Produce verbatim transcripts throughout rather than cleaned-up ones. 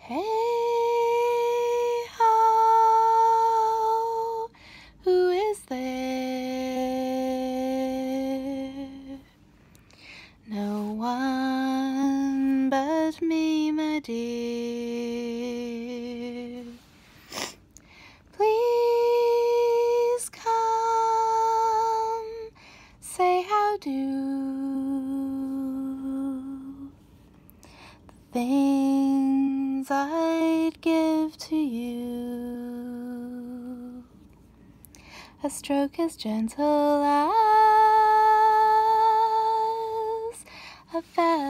Hey ho, who is there? No one but me, my dear. Please come, say how do. The things I'd give to you, a stroke as gentle as a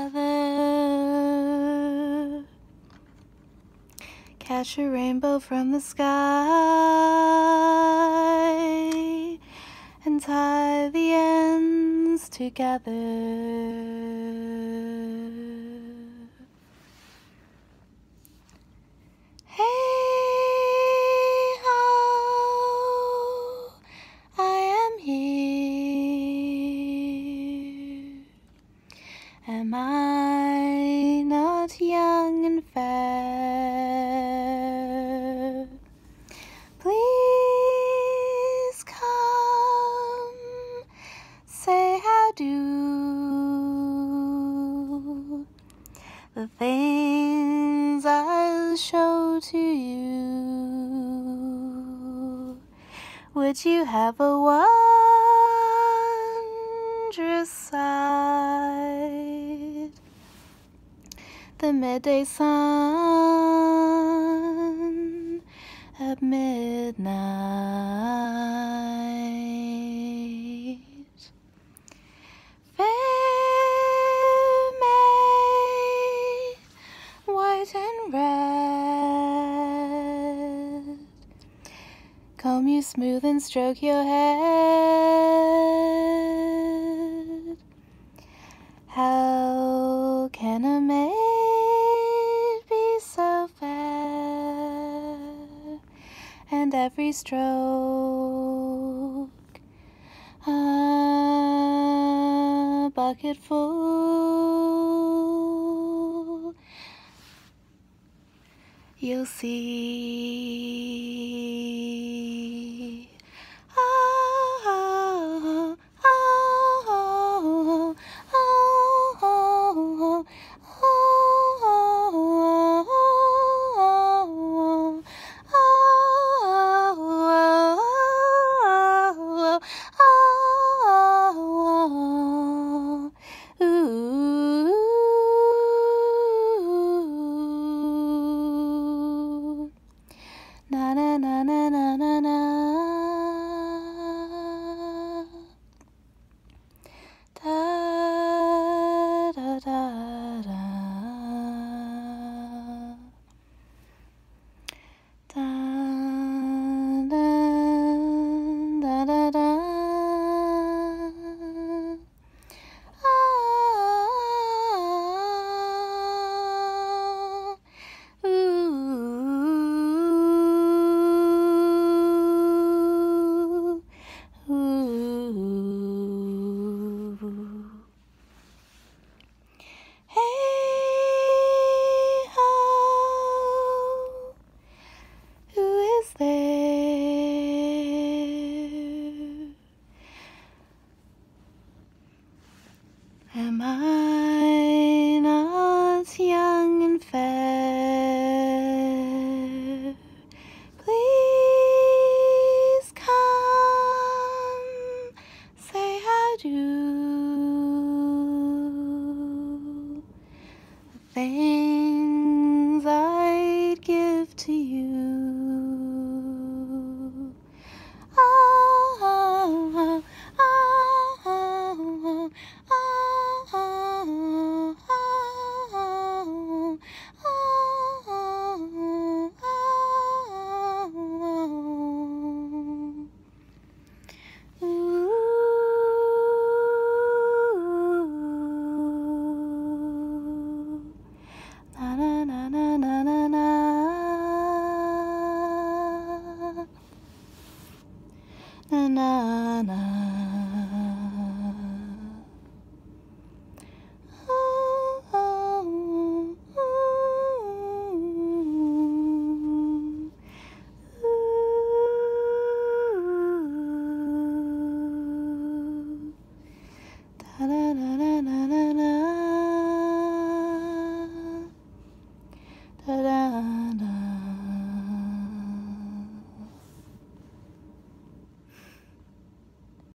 feather, catch a rainbow from the sky and tie the ends together. Hey ho, I am here. Am I not young and fair? Please come, say how do. The things I'll show to you. Would you have a wondrous sight? The midday sun at midnight. Fair maid, white and red, comb you smooth and stroke your head. How can a maid be so fair? And every stroke a bucket full. You'll see. Oh, oh, oh, oh, oh, na na na na na na na. Da da da da. Da da da da da. Ah, ooh. Hey ho, who is there? Am I not young and fair? Please come, say how do. The things I'd give to you. Oh, oh, oh, oh, oh, oh, oh, oh, ooh. Na na na na na na na. na na na na.